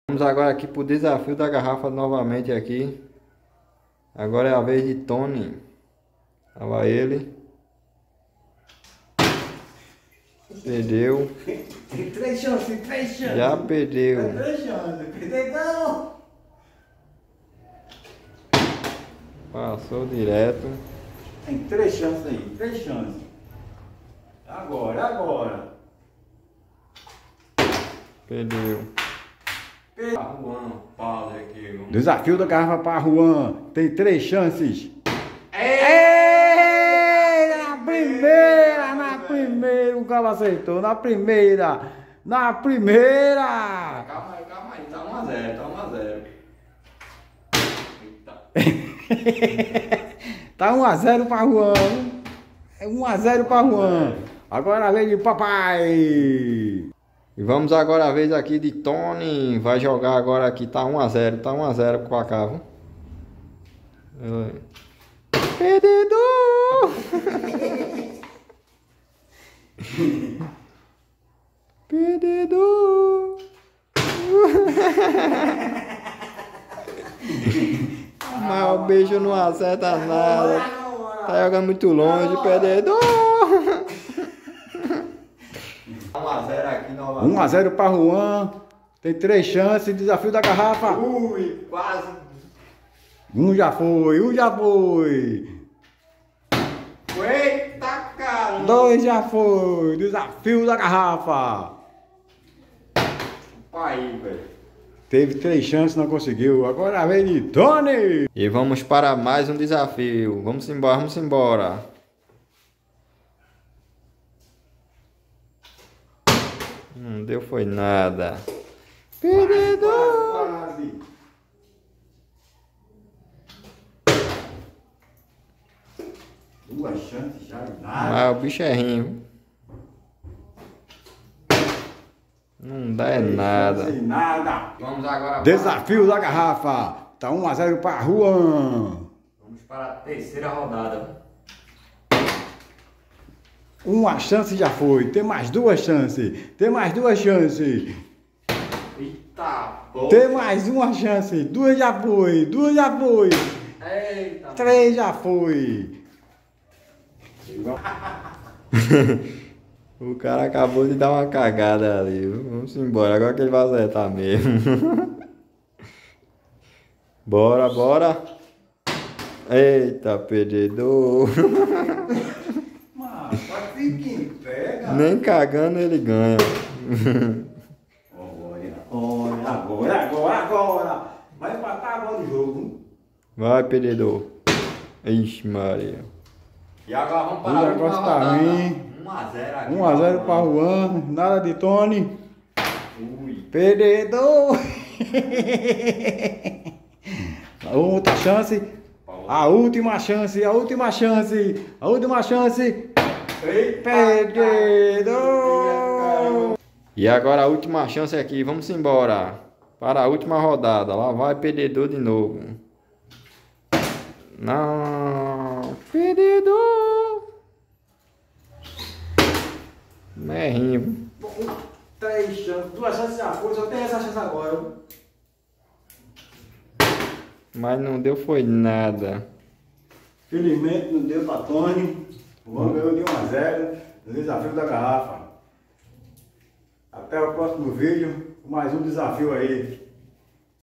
Vamos agora aqui pro desafio da garrafa novamente aqui. Agora é a vez de Tony. Lá vai ele. Perdeu. Tem 3 chances, 3 chances. Já perdeu. Tem 3 chances. Perdeu não. Passou direto. Tem 3 chances aí, 3 chances. Agora. Perdeu. Juan, pausa aqui. Desafio da garrafa para Juan. Tem 3 chances. Ei, na primeira, o cara acertou. Na primeira. Calma aí, tá 1 a 0. Tá 1 a 0 para Juan. É 1 a 0 para Juan. Agora a vez de papai. E vamos agora a vez aqui de Tony. Vai jogar agora aqui. Tá 1 a 0. Tá 1 a 0 pro placar, viu? Perdedor! Perdedor! Mas o bicho não acerta nada. Tá jogando muito longe, perdedor! 1 a 0 aqui novamente. 1 a 0 para Juan. Tem 3 chances. Desafio da garrafa. Ui, quase. Um já foi. Eita caramba! 2 já foi. Desafio da garrafa. Aí, velho. Teve 3 chances, não conseguiu. Agora vem de Tony. E vamos para mais um desafio. Vamos embora. Não deu foi nada. Perdedor! Quase. 2 chances já e nada. Mas o bicho é ruim. Não dá nada. Sem nada. Vamos agora. Desafio da garrafa. Tá 1 a 0 para Juan. Vamos para a terceira rodada. 1 chance já foi. Tem mais 2 chances. Eita, porra. Tem mais 1 chance. 2 já foi. Eita. 3 já foi. O cara acabou de dar uma cagada ali. Vamos embora. Agora que ele vai acertar mesmo. Bora. Eita, perdedor. Mas fica em pé, cara. Nem cagando ele ganha. Agora. Vai empatar agora o jogo. Vai, perdedor. Ixi, Maria. E agora vamos para a última rodada. 1 a 0 aqui. 1 a 0 para Juan. Nada de Tony. Ui. Perdedor. Outra chance. A última chance. Perdedor. E agora a última chance aqui. Vamos embora. Para a última rodada. Lá vai perdedor de novo. Não. Perdedor. Merrinho. 3 chances. 2 chances já foi. Só tem essa chance agora. Mas não deu foi nada. Felizmente não deu para Tony. O Juan ganhou de 1 a 0 no desafio da garrafa. Até o próximo vídeo com mais um desafio aí.